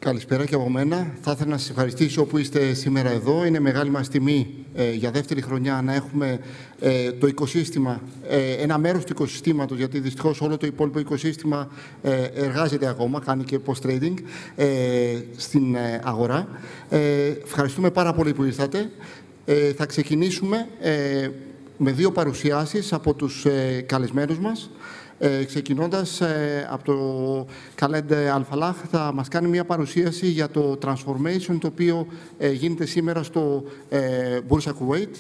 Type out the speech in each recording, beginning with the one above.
Καλησπέρα και από μένα. Θα ήθελα να σας ευχαριστήσω που είστε σήμερα εδώ. Είναι μεγάλη μας τιμή για δεύτερη χρονιά να έχουμε το οικοσύστημα, ένα μέρος του οικοσυστήματος, γιατί δυστυχώς όλο το υπόλοιπο οικοσύστημα εργάζεται ακόμα, κάνει και post-trading στην αγορά. Ευχαριστούμε πάρα πολύ που ήρθατε. Θα ξεκινήσουμε με δύο παρουσιάσεις από τους καλεσμένους μας. Ξεκινώντας από το Khaled Al-Fallah, θα μας κάνει μια παρουσίαση για το transformation το οποίο γίνεται σήμερα στο Boursa Kuwait.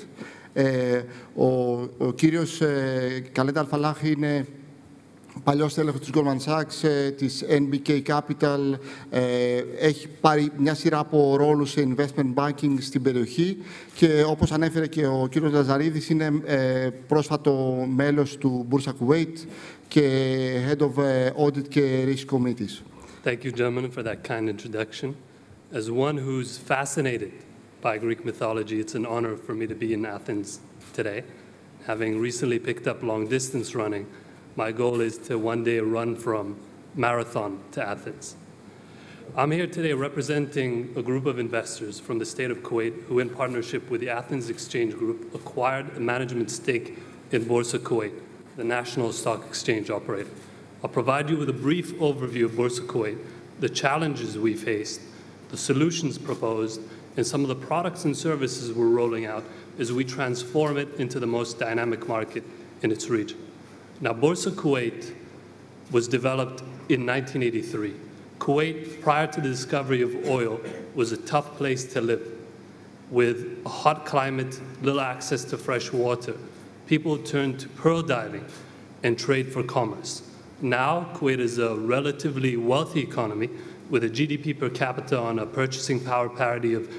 Ο κύριος Khaled Al-Fallah είναι παλιός τέλεχος της Goldman Sachs, της NBK Capital, έχει πάρει μια σειρά από ρόλους σε investment banking στην περιοχή και όπως ανέφερε και ο κύριος Λαζαρίδης είναι πρόσφατο μέλος του Boursa Kuwait και Head of Audit και Risk Committees. Thank you, gentlemen, for that kind introduction. As one who's fascinated by Greek mythology, it's an honor for me to be in Athens today. Having recently picked up long-distance running, my goal is to one day run from Marathon to Athens. I'm here today representing a group of investors from the state of Kuwait who, in partnership with the Athens Exchange Group, acquired a management stake in Boursa Kuwait, the national stock exchange operator. I'll provide you with a brief overview of Boursa Kuwait, the challenges we faced, the solutions proposed, and some of the products and services we're rolling out as we transform it into the most dynamic market in its region. Now, Boursa Kuwait was developed in 1983. Kuwait, prior to the discovery of oil, was a tough place to live. With a hot climate, little access to fresh water, people turned to pearl diving and trade for commerce. Now, Kuwait is a relatively wealthy economy with a GDP per capita on a purchasing power parity of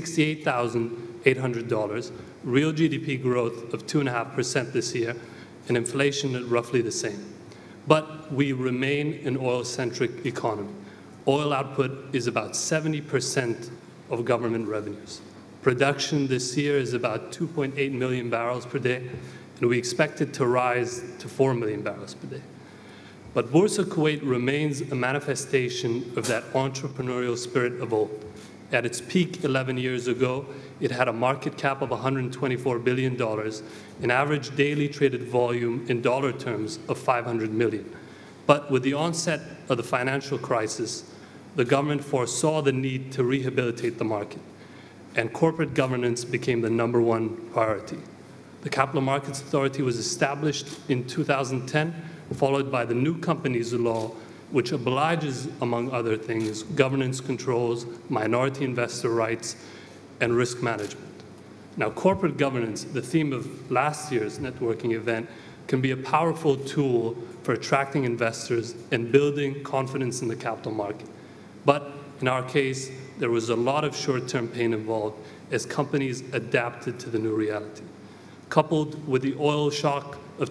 $68,800, real GDP growth of 2.5% this year, and inflation at roughly the same. But we remain an oil-centric economy. Oil output is about 70% of government revenues. Production this year is about 2.8 million barrels per day, and we expect it to rise to 4 million barrels per day. But Boursa Kuwait remains a manifestation of that entrepreneurial spirit of old. At its peak 11 years ago, it had a market cap of $124 billion, an average daily traded volume in dollar terms of 500 million. But with the onset of the financial crisis, the government foresaw the need to rehabilitate the market, and corporate governance became the #1 priority. The Capital Markets Authority was established in 2010, followed by the new Companies Law, which obliges, among other things, governance controls, minority investor rights, and risk management. Now, corporate governance, the theme of last year's networking event, can be a powerful tool for attracting investors and building confidence in the capital market. But in our case, there was a lot of short-term pain involved as companies adapted to the new reality. Coupled with the oil shock of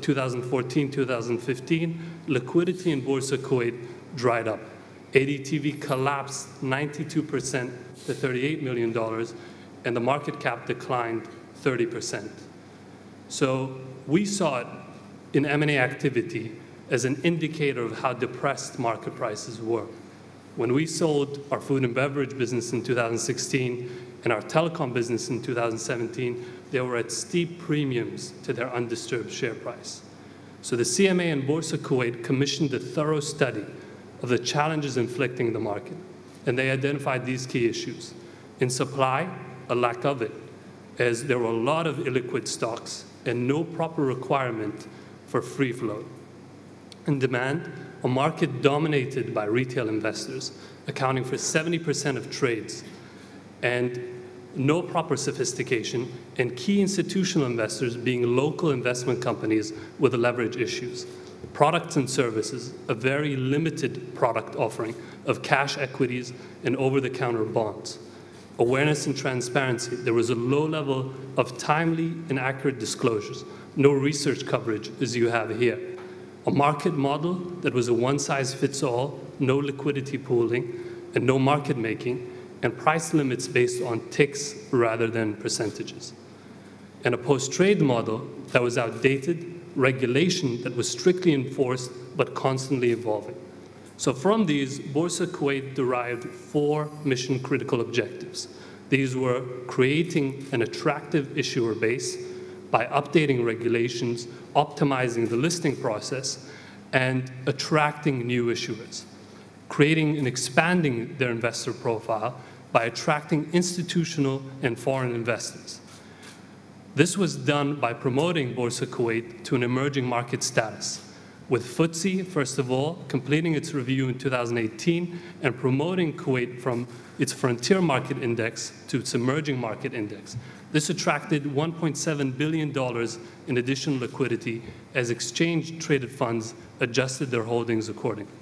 2014-2015, liquidity in Boursa Kuwait dried up. ADTV collapsed 92% to $38 million, and the market cap declined 30%. So we saw it in M&A activity as an indicator of how depressed market prices were. When we sold our food and beverage business in 2016 and our telecom business in 2017, they were at steep premiums to their undisturbed share price. So the CMA and Boursa Kuwait commissioned a thorough study of the challenges inflicting the market, and they identified these key issues. In supply, a lack of it, as there were a lot of illiquid stocks and no proper requirement for free float. In demand, a market dominated by retail investors, accounting for 70% of trades, and no proper sophistication, and key institutional investors being local investment companies with leverage issues. Products and services, a very limited product offering of cash equities and over-the-counter bonds. Awareness and transparency, there was a low level of timely and accurate disclosures, no research coverage as you have here. A market model that was a one-size-fits-all, no liquidity pooling, and no market making, and price limits based on ticks rather than percentages. And a post-trade model that was outdated, regulation that was strictly enforced but constantly evolving. So from these, Borsa Kuwait derived 4 mission-critical objectives. These were creating an attractive issuer base by updating regulations, optimizing the listing process, and attracting new issuers, creating and expanding their investor profile by attracting institutional and foreign investors. This was done by promoting Borsa Kuwait to an emerging market status, with FTSE, first of all, completing its review in 2018 and promoting Kuwait from its frontier market index to its emerging market index. This attracted $1.7 billion in additional liquidity as exchange-traded funds adjusted their holdings accordingly.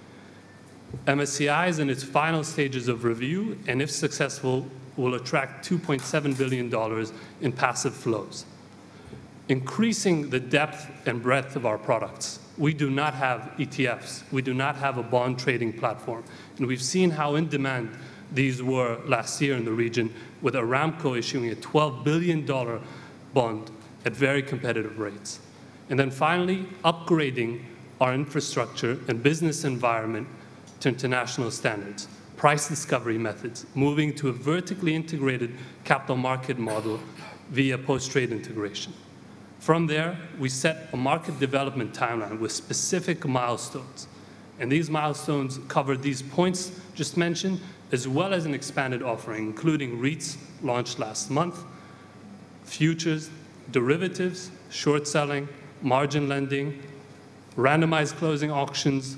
MSCI is in its final stages of review, and if successful, will attract $2.7 billion in passive flows. Increasing the depth and breadth of our products. We do not have ETFs. We do not have a bond trading platform. And we've seen how in demand these were last year in the region, with Aramco issuing a $12 billion bond at very competitive rates. And then finally, upgrading our infrastructure and business environment to international standards, price discovery methods, moving to a vertically integrated capital market model via post-trade integration. From there, we set a market development timeline with specific milestones. And these milestones cover these points just mentioned, as well as an expanded offering, including REITs launched last month, futures, derivatives, short selling, margin lending, randomized closing auctions,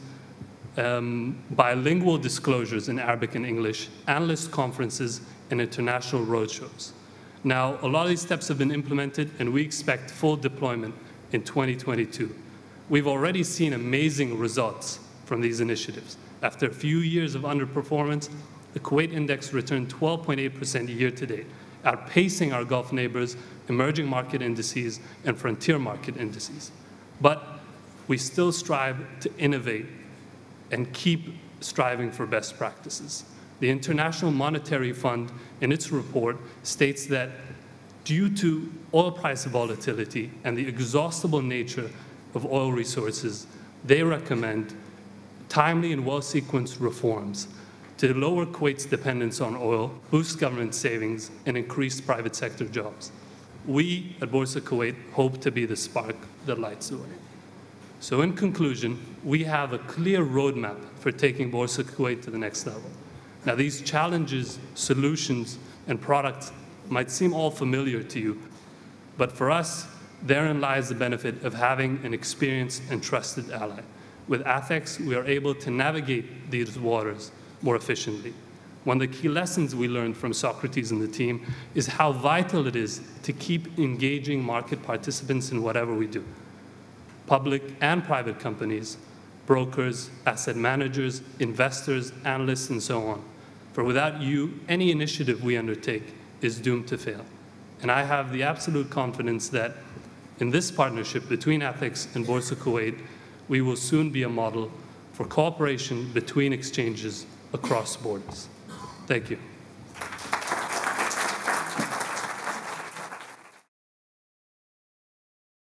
bilingual disclosures in Arabic and English, analyst conferences, and international roadshows. Now, a lot of these steps have been implemented, and we expect full deployment in 2022. We've already seen amazing results from these initiatives. After a few years of underperformance, the Kuwait index returned 12.8% year-to-date, outpacing our Gulf neighbors, emerging market indices, and frontier market indices. But we still strive to innovate and keep striving for best practices. The International Monetary Fund, in its report, states that due to oil price volatility and the exhaustible nature of oil resources, they recommend timely and well-sequenced reforms to lower Kuwait's dependence on oil, boost government savings, and increase private sector jobs. We at Borsa Kuwait hope to be the spark that lights the way. So in conclusion, we have a clear roadmap for taking Borsa Kuwait to the next level. Now, these challenges, solutions, and products might seem all familiar to you, but for us, therein lies the benefit of having an experienced and trusted ally. With ATHEX, we are able to navigate these waters more efficiently. One of the key lessons we learned from Socrates and the team is how vital it is to keep engaging market participants in whatever we do. Public and private companies, brokers, asset managers, investors, analysts, and so on. For without you, any initiative we undertake is doomed to fail. And I have the absolute confidence that in this partnership between ATHEX and Borsa Kuwait, we will soon be a model for cooperation between exchanges across borders. Thank you.